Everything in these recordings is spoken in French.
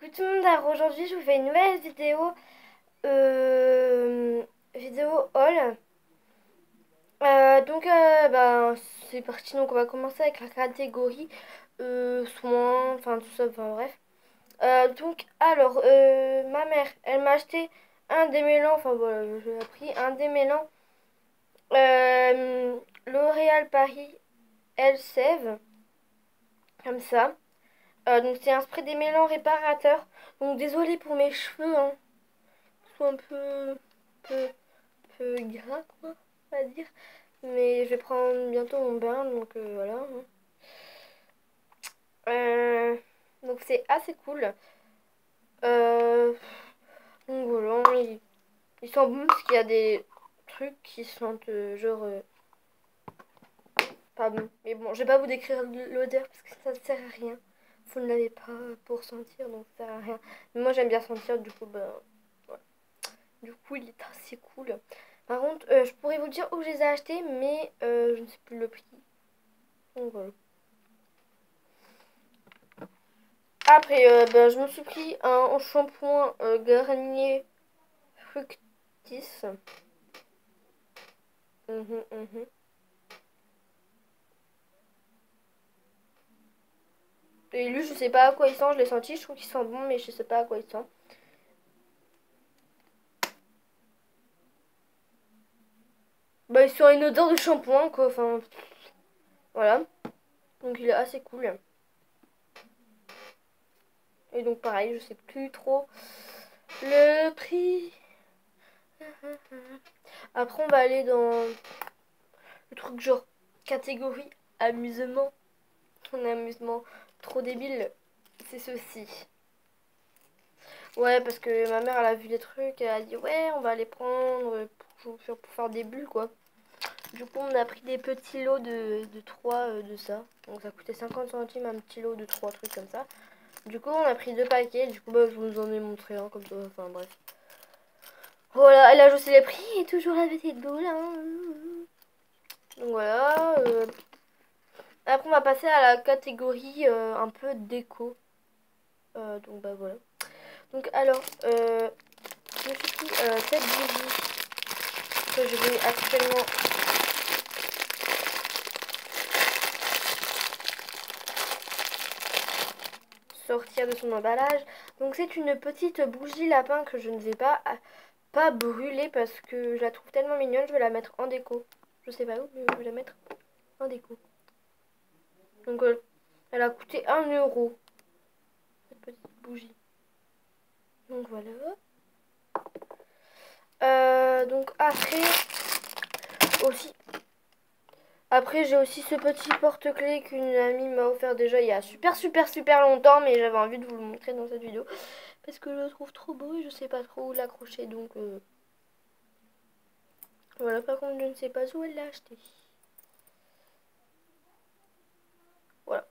Coucou tout le monde, alors aujourd'hui je vous fais une nouvelle vidéo, vidéo haul. C'est parti, donc on va commencer avec la catégorie soins, enfin tout ça, enfin bref. Ma mère, elle m'a acheté un démêlant, enfin voilà, je l'ai pris, un démêlant L'Oréal Paris Elseve, comme ça. Donc c'est un spray démêlant réparateur, donc désolé pour mes cheveux, hein. Sont un peu, peu gras, quoi, on va dire. Mais je vais prendre bientôt mon bain, donc voilà, hein. Euh, donc c'est assez cool. Euh, donc voilà, ils sont bons parce qu'il y a des trucs qui sentent pas bon. Mais bon, je vais pas vous décrire l'odeur parce que ça ne sert à rien. Vous ne l'avez pas pour sentir, donc ça sert à rien. Mais moi j'aime bien sentir, du coup, voilà. Du coup, il est assez cool. Par contre, je pourrais vous dire où je les ai achetés, mais je ne sais plus le prix. Donc voilà. Après, je me suis pris un shampoing Garnier Fructis. Mhm. Et lui, je sais pas à quoi il sent, je l'ai senti, je trouve qu'il sent bon, mais je sais pas à quoi il sent. Bah, il sent une odeur de shampoing, quoi, enfin, voilà. Donc il est assez cool. Et donc pareil, je sais plus trop le prix. Après, on va aller dans le truc genre catégorie amusement. Un amusement trop débile, c'est ceci. Ouais, parce que ma mère, elle a vu les trucs, elle a dit ouais, on va les prendre pour faire des bulles, quoi. Du coup, on a pris des petits lots de 3 de ça. Donc ça coûtait 50 centimes un petit lot de 3 trucs comme ça. Du coup, on a pris 2 paquets. Du coup, je vous en ai montré un comme ça. Enfin, bref. Voilà, elle a joué les prix et toujours la petite boule, hein. Donc voilà. Après, on va passer à la catégorie un peu déco. Donc bah voilà. Donc alors, je me suis pris cette bougie que je vais actuellement sortir de son emballage. Donc c'est une petite bougie lapin que je ne vais pas brûler parce que je la trouve tellement mignonne. Je vais la mettre en déco. Je sais pas où, mais je vais la mettre en déco. Donc elle a coûté 1 euro, cette petite bougie. Donc voilà. Donc aussi, après j'ai aussi ce petit porte-clés qu'une amie m'a offert déjà il y a super longtemps, mais j'avais envie de vous le montrer dans cette vidéo parce que je le trouve trop beau et je sais pas trop où l'accrocher, donc voilà. Par contre, je ne sais pas où elle l'a acheté. Voilà.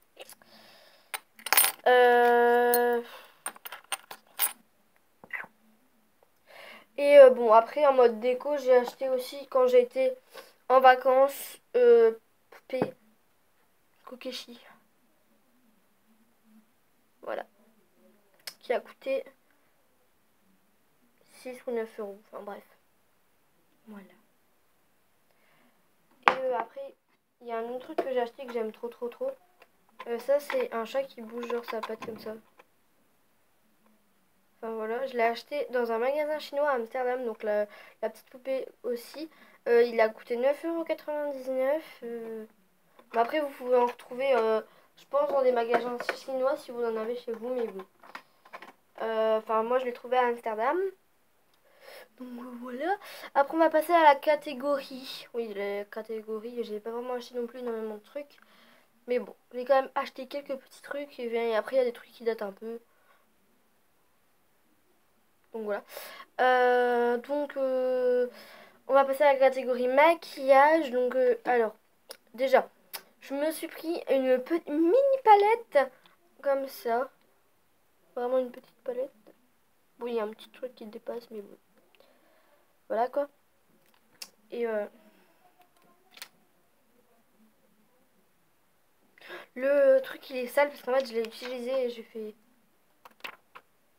Euh... Bon, après en mode déco, j'ai acheté aussi quand j'ai été en vacances poupée Kokeshi. Voilà. Qui a coûté 6 ou 9 euros. Enfin bref. Voilà. Et après, il y a un autre truc que j'ai acheté que j'aime trop. Ça, c'est un chat qui bouge genre sa patte comme ça. Enfin voilà, je l'ai acheté dans un magasin chinois à Amsterdam, donc la petite poupée aussi. Il a coûté 9,99 €. Mais après, vous pouvez en retrouver, je pense, dans des magasins chinois si vous en avez chez vous, mais bon. Enfin, moi, je l'ai trouvé à Amsterdam. Donc voilà. Après, on va passer à la catégorie. Oui, la catégorie, j'ai pas vraiment acheté non plus énormément de trucs. Mais bon, j'ai quand même acheté quelques petits trucs. Et après, il y a des trucs qui datent un peu. Donc voilà. On va passer à la catégorie maquillage. Donc, alors, déjà, je me suis pris une mini palette comme ça. Vraiment une petite palette. Bon, il y a un petit truc qui dépasse, mais bon. Voilà quoi. Et le truc, il est sale parce qu'en fait, je l'ai utilisé et j'ai fait...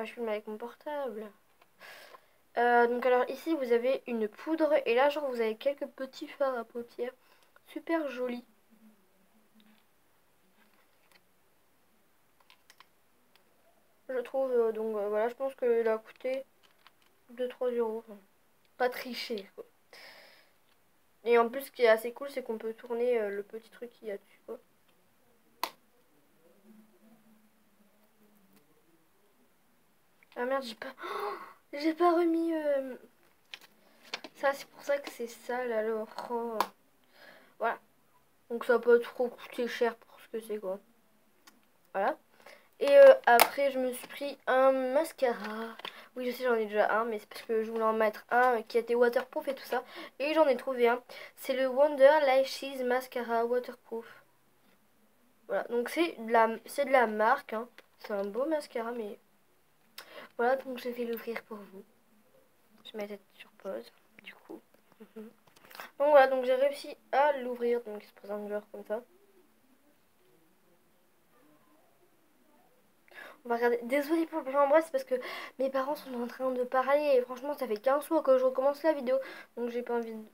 je filme avec mon portable. Donc alors ici vous avez une poudre et là genre vous avez quelques petits fards à paupières super jolis. Je trouve donc voilà, je pense qu'il a coûté 2-3 euros. Enfin, pas triché quoi. Et en plus ce qui est assez cool c'est qu'on peut tourner le petit truc qu'il y a dessus quoi. Ah merde, j'ai pas remis ça, c'est pour ça que c'est sale alors. Oh. Voilà. Donc ça peut trop coûter cher pour ce que c'est quoi. Voilà. Et après je me suis pris un mascara. Oui je sais j'en ai déjà un mais c'est parce que je voulais en mettre un qui était waterproof et tout ça. Et j'en ai trouvé un. C'est le Wonder Lashes Mascara Waterproof. Voilà donc c'est de la marque. Hein. C'est un beau mascara mais voilà donc je vais l'ouvrir pour vous. Je mets la tête sur pause du coup. Donc voilà donc j'ai réussi à l'ouvrir donc il se présente genre comme ça. On va regarder. Désolée pour le plan en bref, c'est parce que mes parents sont en train de parler et franchement ça fait 15 fois que je recommence la vidéo. Donc j'ai pas envie de...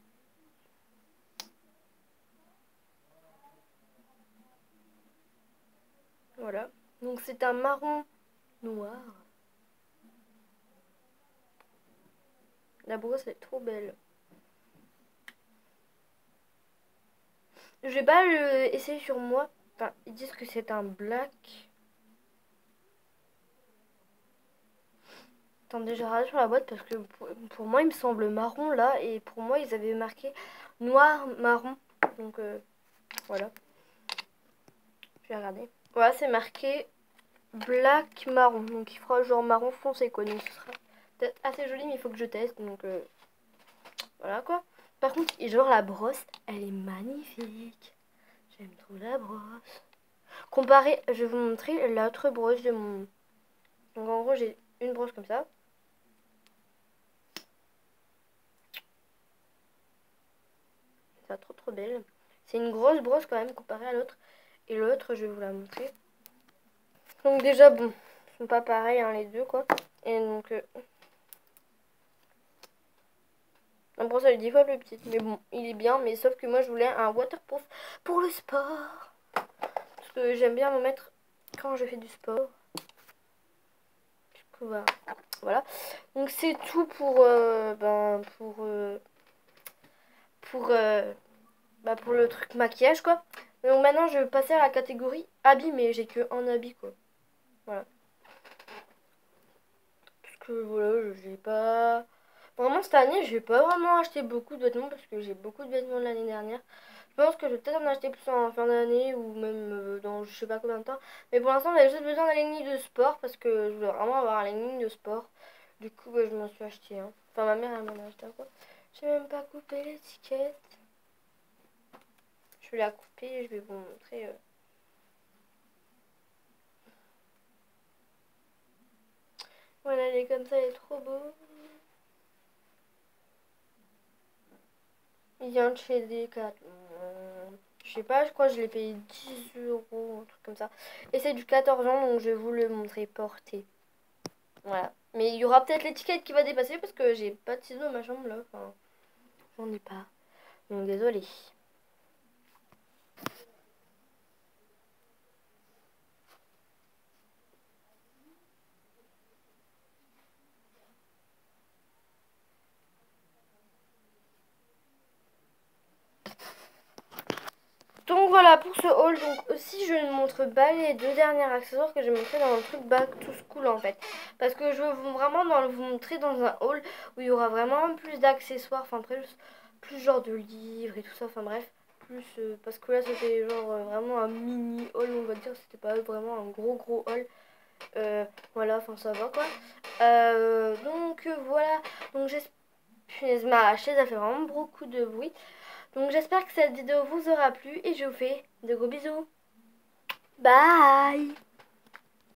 Voilà. Donc c'est un marron noir. La brosse est trop belle. Je vais pas le essayer sur moi. Enfin, ils disent que c'est un black. Attendez, je regarde sur la boîte parce que pour moi il me semble marron là. Et pour moi ils avaient marqué noir, marron. Donc voilà. Je vais regarder. Voilà, c'est marqué black marron. Donc il fera genre marron foncé quoi. Donc ce sera peut-être assez joli mais il faut que je teste. Donc voilà quoi. Par contre, genre la brosse, elle est magnifique. J'aime trop la brosse. Comparé, je vais vous montrer l'autre brosse de mon... Donc en gros, j'ai une brosse comme ça. C'est trop belle. C'est une grosse brosse quand même comparée à l'autre. Et l'autre, je vais vous la montrer. Donc déjà, bon, ils sont pas pareils hein, les deux quoi. Et donc... la brosse elle est 10 fois plus petite. Mais bon, il est bien. Mais sauf que moi, je voulais un waterproof pour le sport. Parce que j'aime bien me mettre quand je fais du sport. Du coup, voilà. Donc c'est tout pour pour le truc maquillage quoi. Donc maintenant je vais passer à la catégorie habits mais j'ai que un habit quoi. Voilà. Parce que voilà, j'ai pas vraiment cette année, j'ai pas vraiment acheté beaucoup de vêtements parce que j'ai beaucoup de vêtements de l'année dernière. Je pense que je vais peut-être en acheter plus en fin d'année ou même dans je sais pas combien de temps. Mais pour l'instant, j'avais juste besoin d'un legging de sport parce que je voulais vraiment avoir un legging de sport. Du coup, je m'en suis acheté un. Enfin, ma mère, elle m'en a acheté un quoi. J'ai même pas coupé l'étiquette. Je vais la couper et je vais vous montrer. Voilà, elle est comme ça, elle est trop beau. Il vient de chez Decathlon. Je sais pas, je crois que je l'ai payé 10 euros, un truc comme ça. Et c'est du 14 ans, donc je vais vous le montrer porté. Voilà. Mais il y aura peut-être l'étiquette qui va dépasser parce que j'ai pas de ciseaux dans ma chambre là. Enfin, j'en ai pas. Donc désolé. Donc voilà pour ce haul. Donc aussi je ne montre pas les deux derniers accessoires que j'ai montré dans le truc Back to School en fait. Parce que je veux vraiment vous montrer dans un haul où il y aura vraiment plus d'accessoires. Enfin plus genre de livres et tout ça. Enfin bref. Plus parce que là c'était genre vraiment un mini haul on va dire. C'était pas vraiment un gros haul. Voilà enfin ça va quoi. Donc voilà. Donc j'espère... Ma chaise a fait vraiment beaucoup de bruit. Donc j'espère que cette vidéo vous aura plu et je vous fais de gros bisous. Bye!